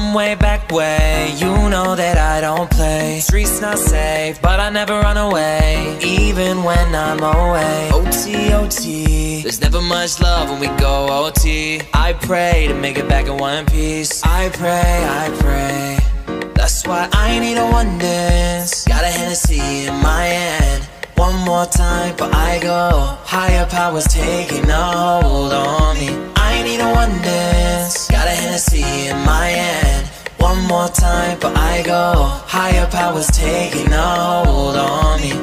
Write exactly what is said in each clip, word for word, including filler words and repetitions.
from way back way. You know that I don't play. Streets not safe, but I never run away, even when I'm away. O T, O T, there's never much love when we go O T. I pray to make it back in one piece. I pray, I pray. That's why I need a one dance. Got a Hennessy in my hand. One more time, but I go. Higher powers taking a hold on me. I need a one dance. Got a Hennessy in my hand. One more time, but I go. Higher powers taking a hold on me.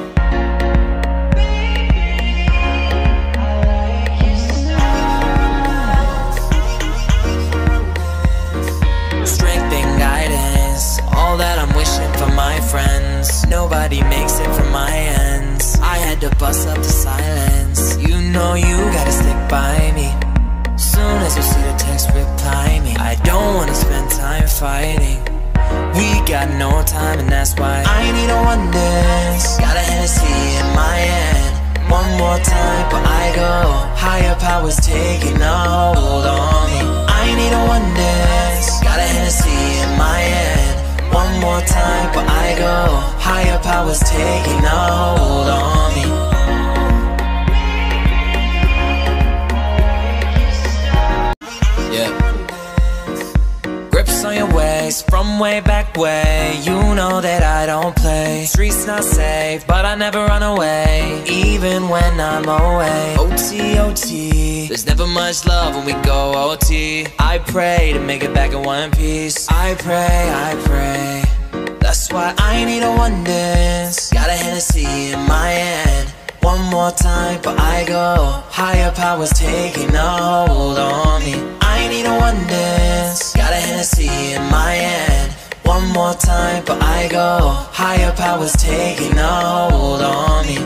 Strength and guidance, all that I'm wishing for my friends. Nobody makes it from my ends. I had to bust up the silence. You know you gotta stick by me. Soon as you see the text, reply me. I don't wanna spend time fighting. We got no time, and that's why I need a one dance. Got a Hennessy in my hand. One more time, but I go. Higher powers taking a hold on me. I need a one dance. Got a Hennessy in my hand. One more time, but I go. Higher powers taking a hold on me. Yeah. Grips on your waist, from way back way. You know that I don't play. Streets not safe, but I never run away, even when I'm away. O T, O T, there's never much love when we go O T. I pray to make it back in one piece. I pray, I pray. That's why I need a one dance. Got a Hennessy in my hand. One more time, but I go. Higher powers taking a hold on me. I need a one dance. Got a Hennessy in my hand. One more time, but I go. Higher powers taking a hold on me.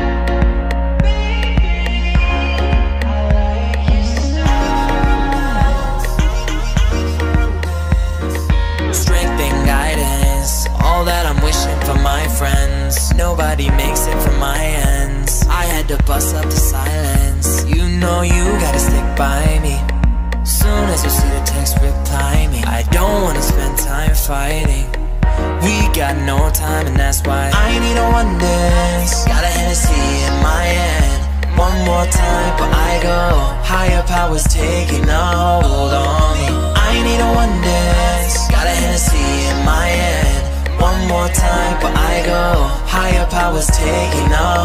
Strength and guidance, all that I'm wishing for my friends. Nobody makes it from my ends. I had to bust up the silence. You know you gotta stick by me. Soon as you see the text, reply me. I don't wanna spend time fighting. We got no time, and that's why I need a one dance. Got a Hennessy in my hand. One more time, but I go. Higher powers taking a hold on me. I need a one dance. Got a Hennessy in my hand. One more time, but I go. Higher powers taking a